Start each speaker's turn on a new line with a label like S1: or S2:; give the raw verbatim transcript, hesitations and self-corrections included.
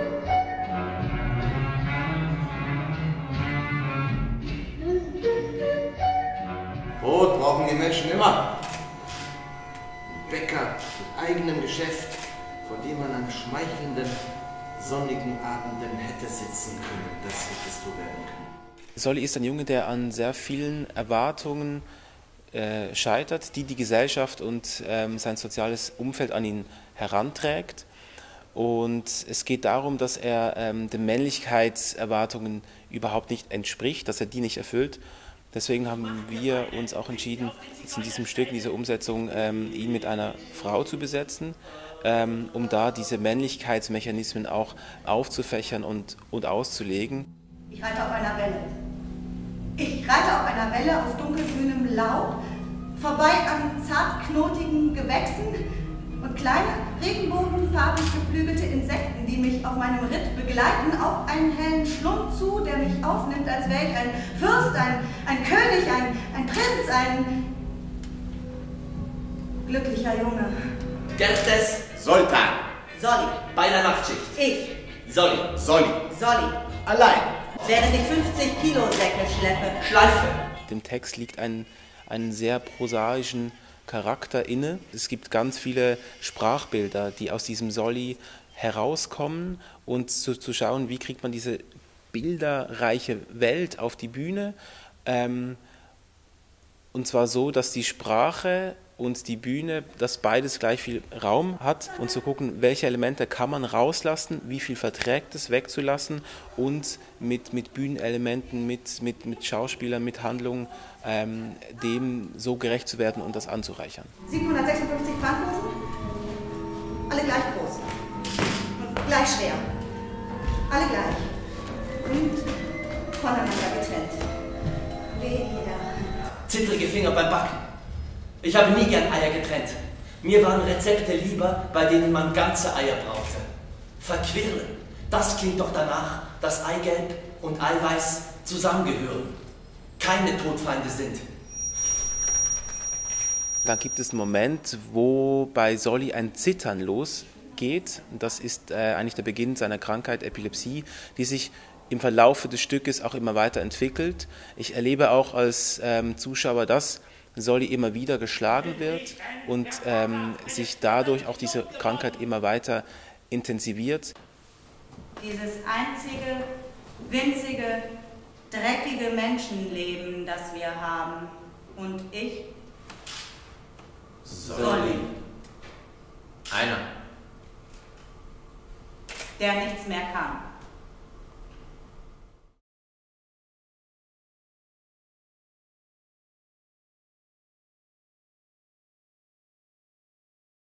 S1: Brot brauchen die Menschen immer. Ein Bäcker mit eigenem Geschäft, vor dem man an schmeichelnden, sonnigen Abenden hätte sitzen können. Das hättest du werden können.
S2: Solly ist ein Junge, der an sehr vielen Erwartungen äh, scheitert, die die Gesellschaft und ähm, sein soziales Umfeld an ihn heranträgt. Und es geht darum, dass er ähm, den Männlichkeitserwartungen überhaupt nicht entspricht, dass er die nicht erfüllt. Deswegen haben wir uns auch entschieden, jetzt in diesem Stück, in dieser Umsetzung, ähm, ihn mit einer Frau zu besetzen, ähm, um da diese Männlichkeitsmechanismen auch aufzufächern und, und auszulegen.
S3: Ich reite auf einer Welle. Ich reite auf einer Welle aus dunkelgrünem Laub, vorbei an zartknotigen Gewächsen und kleine, regenbogenfarbig geflügelte Insekten, die mich auf meinem Ritt begleiten, auf einen hellen Schlund zu, der mich aufnimmt, als wäre ich ein Fürst, ein, ein König, ein, ein Prinz, ein glücklicher Junge.
S4: Gerstes
S1: Sultan.
S3: Solly.
S4: bei der Nachtschicht.
S3: Ich.
S4: Solly.
S1: Solly.
S3: Solly.
S1: Allein.
S3: Während ich fünfzig Kilo Säcke schleppe.
S4: Schleife.
S2: Dem Text liegt ein, einen sehr prosaischen Charakter inne. Es gibt ganz viele Sprachbilder, die aus diesem Solly herauskommen, und zu, zu schauen, wie kriegt man diese bilderreiche Welt auf die Bühne, ähm, und zwar so, dass die Sprache und die Bühne, dass beides gleich viel Raum hat, und zu gucken, welche Elemente kann man rauslassen, wie viel verträgt es wegzulassen, und mit, mit Bühnenelementen, mit, mit, mit Schauspielern, mit Handlungen ähm, dem so gerecht zu werden und das anzureichern.
S3: siebenhundertsechsundfünfzig Pfannkuchen, alle gleich groß und gleich schwer, alle gleich und voneinander getrennt. Weh,
S4: Zittrige Finger beim Backen. Ich habe nie gern Eier getrennt. Mir waren Rezepte lieber, bei denen man ganze Eier brauchte. Verquirlen, das klingt doch danach, dass Eigelb und Eiweiß zusammengehören, keine Todfeinde sind.
S2: Dann gibt es einen Moment, wo bei Solly ein Zittern losgeht. Das ist äh, eigentlich der Beginn seiner Krankheit Epilepsie, die sich im Verlauf des Stückes auch immer weiter entwickelt. Ich erlebe auch als ähm, Zuschauer, dass Solly immer wieder geschlagen wird und ähm, sich dadurch auch diese Krankheit immer weiter intensiviert.
S3: dieses einzige, winzige, dreckige Menschenleben, das wir haben. Und ich?
S4: Solly.
S1: Einer.
S3: Der nichts mehr kann.